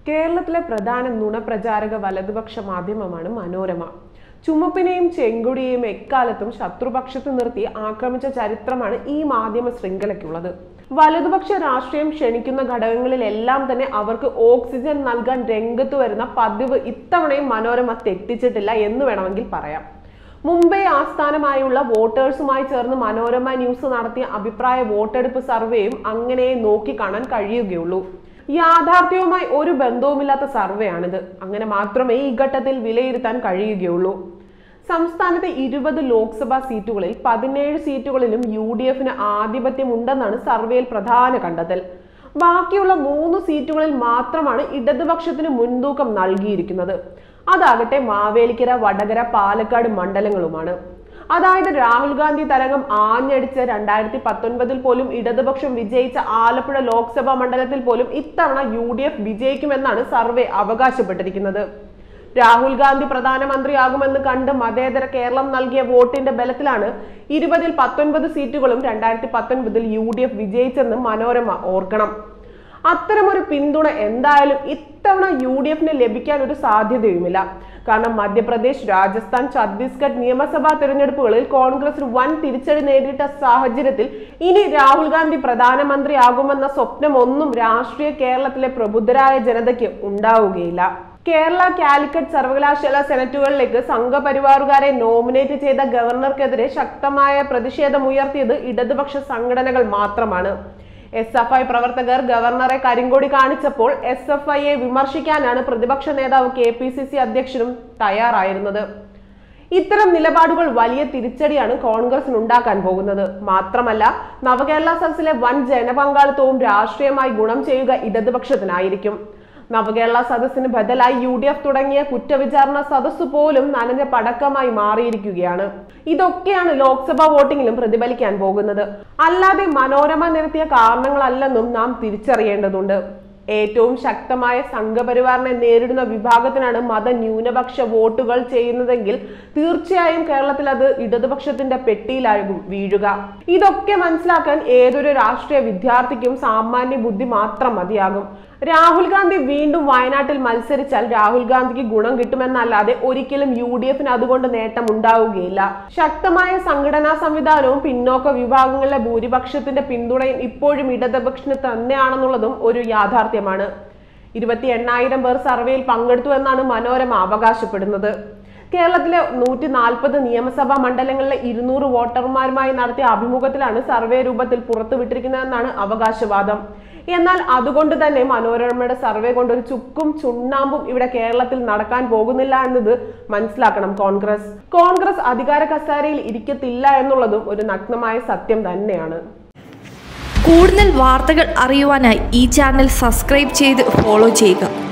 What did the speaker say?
കേരളത്തിലെ പ്രധാന നുണപ്രചാരക വലതുപക്ഷ മാധ്യമമാണ് മനോരമ. ചുമപ്പിനെയും ചെങ്കൊടിയെയും എക്കാലത്തും ശത്രുപക്ഷത്ത് നിർത്തി ആക്രമിച്ച ചരിത്രമാണ് ഈ മാധ്യമ ശൃംഖലയ്ക്കുള്ളത്. വലതുപക്ഷ രാഷ്ട്രീയം ക്ഷണിക്കുന്ന ഘടകങ്ങളിലെല്ലാം തന്നെ അവർക്ക് ഓക്സിജൻ നൽകാൻ രംഗത്ത് വരുന്ന പതിവ് ഇത്തവണയും മനോരമ തെറ്റിച്ചിട്ടില്ല എന്ന് വേണമെങ്കിൽ പറയാം. മുംബൈ ആസ്ഥാനമായുള്ള വോട്ടേഴ്സുമായി ചേർന്ന് മനോരമ ന്യൂസ് നടത്തിയ അഭിപ്രായ വോട്ടെടുപ്പ് സർവേയും അങ്ങനെ നോക്കിക്കാണാൻ കഴിയുകയുള്ളൂ. യാഥാർത്ഥ്യവുമായി ഒരു ബന്ധവുമില്ലാത്ത സർവേയാണിത്. അങ്ങനെ മാത്രമേ ഈ ഘട്ടത്തിൽ വിലയിരുത്താൻ കഴിയുകയുള്ളൂ. സംസ്ഥാനത്തെ 20 ലോക്സഭാ സീറ്റുകളിൽ 17 സീറ്റുകളിലും UDFന് ആധിപത്യമുണ്ടെന്നാണ് സർവേയിൽ പ്രധാന കണ്ടെത്തൽ. ബാക്കിയുള്ള 3 സീറ്റുകളിൽ മാത്രമാണ് ഇടതുപക്ഷത്തിന് മുൻതൂക്കം നൽകിയിരിക്കുന്നത്. അതാകട്ടെ മാവേലിക്കര, വടകര, പാലക്കാട് മണ്ഡലങ്ങളുമാണ്. അതായത് രാഹുൽ ഗാന്ധി തരംഗം ആഞ്ഞടിച്ച 2019 പോലും ഇടതുപക്ഷം വിജയിച്ച ആലപ്പുഴ ലോക്സഭാ മണ്ഡലത്തിൽ പോലും ഇത്തവണ UDF വിജയിക്കുമെന്നാണ് സർവേ അവകാശപ്പെട്ടിരിക്കുന്നത്. രാഹുൽ ഗാന്ധി പ്രധാനമന്ത്രിയാകുമെന്ന് കണ്ട് മതേതര കേരളം നൽകിയ വോട്ടിന്റെ ബലത്തിലാണ് 20ൽ 19 സീറ്റുകളും 2019 UDF വിജയിച്ചെന്ന് മനോരമ ഓർക്കണം. അത്തരമൊരു പിന്തുണ എന്തായാലും ഇത്തവണ UDFന് ലഭിക്കാൻ ഒരു സാധ്യതയുമില്ല. കാരണം മധ്യപ്രദേശ്, രാജസ്ഥാൻ, ഛത്തീസ്ഗഡ് നിയമസഭാ തെരഞ്ഞെടുപ്പുകളിൽ കോൺഗ്രസിന് വൻ തിരിച്ചടി നേരിട്ട സാഹചര്യത്തിൽ ഇനി രാഹുൽ ഗാന്ധി പ്രധാനമന്ത്രിയാകുമെന്ന സ്വപ്നമൊന്നും രാഷ്ട്രീയ കേരളത്തിലെ പ്രബുദ്ധരായ ജനതയ്ക്ക് ഉണ്ടാവുകയില്ല. കേരള, കാലിക്കറ്റ് സർവകലാശാല സെനറ്റുകളിലേക്ക് സംഘപരിവാറുകാരെ നോമിനേറ്റ് ചെയ്ത ഗവർണർക്കെതിരെ ശക്തമായ പ്രതിഷേധമുയർത്തിയത് ഇടതുപക്ഷ സംഘടനകൾ മാത്രമാണ്. SFI പ്രവർത്തകർ ഗവർണറെ കരിങ്കൊടി കാണിച്ചപ്പോൾ SFIയെ വിമർശിക്കാനാണ് പ്രതിപക്ഷ നേതാവ് KPCC അധ്യക്ഷനും തയ്യാറായിരുന്നത്. ഇത്തരം നിലപാടുകൾ വലിയ തിരിച്ചടിയാണ് കോൺഗ്രസിന് ഉണ്ടാക്കാൻ പോകുന്നത്. മാത്രമല്ല നവകേരള സദസ്സിലെ വൻ ജനപങ്കാളിത്തവും രാഷ്ട്രീയമായി ഗുണം ചെയ്യുക ഇടതുപക്ഷത്തിനായിരിക്കും. നവകേരള സദസ്സിന് ബദലായി UDF തുടങ്ങിയ കുറ്റവിചാരണ സദസ്സ് പോലും നനഞ്ഞ പടക്കമായി മാറിയിരിക്കുകയാണ്. ഇതൊക്കെയാണ് ലോക്സഭാ വോട്ടിങ്ങിലും പ്രതിഫലിക്കാൻ പോകുന്നത്. അല്ലാതെ മനോരമ നിരത്തിയ കാരണങ്ങളല്ലെന്നും നാം തിരിച്ചറിയേണ്ടതുണ്ട്. ഏറ്റവും ശക്തമായ സംഘപരിവാറിനെ നേരിടുന്ന വിഭാഗത്തിനാണ് മതന്യൂനപക്ഷ വോട്ടുകൾ ചെയ്യുന്നതെങ്കിൽ തീർച്ചയായും കേരളത്തിൽ അത് ഇടതുപക്ഷത്തിന്റെ പെട്ടിയിലാകും വീഴുക. ഇതൊക്കെ മനസ്സിലാക്കാൻ ഏതൊരു രാഷ്ട്രീയ വിദ്യാർത്ഥിക്കും സാമാന്യ ബുദ്ധി മാത്രം മതിയാകും. രാഹുൽ ഗാന്ധി വീണ്ടും വയനാട്ടിൽ മത്സരിച്ചാൽ രാഹുൽ ഗാന്ധിക്ക് ഗുണം കിട്ടുമെന്നല്ലാതെ ഒരിക്കലും UDFന് അതുകൊണ്ട് നേട്ടം ഉണ്ടാവുകയില്ല. ശക്തമായ സംഘടനാ സംവിധാനവും പിന്നോക്ക വിഭാഗങ്ങളിലെ ഭൂരിപക്ഷത്തിന്റെ പിന്തുണയും ഇപ്പോഴും ഇടതുപക്ഷത്തിന് തന്നെയാണെന്നുള്ളതും ഒരു യാഥാർത്ഥ്യമാണ്. 28,000 പേർ സർവേയിൽ പങ്കെടുത്തു എന്നാണ് മനോരമ അവകാശപ്പെടുന്നത്. കേരളത്തിലെ 140 നിയമസഭാ മണ്ഡലങ്ങളിലെ 200 വോട്ടർമാരുമായി നടത്തിയ അഭിമുഖത്തിലാണ് സർവേ രൂപത്തിൽ പുറത്തുവിട്ടിരിക്കുന്നതെന്നാണ് അവകാശവാദം. എന്നാൽ അതുകൊണ്ട് തന്നെ മനോരമയുടെ സർവേ കൊണ്ട് ഒരു ചുക്കും ചുണ്ണാമ്പും ഇവിടെ കേരളത്തിൽ നടക്കാൻ പോകുന്നില്ല എന്നത് മനസ്സിലാക്കണം കോൺഗ്രസ് അധികാര കസേരയിൽ ഇരിക്കത്തില്ല എന്നുള്ളതും ഒരു നഗ്നമായ സത്യം തന്നെയാണ്. കൂടുതൽ വാർത്തകൾ അറിയുവാനായി ഈ ചാനൽ സബ്സ്ക്രൈബ് ചെയ്ത് ഫോളോ ചെയ്യുക.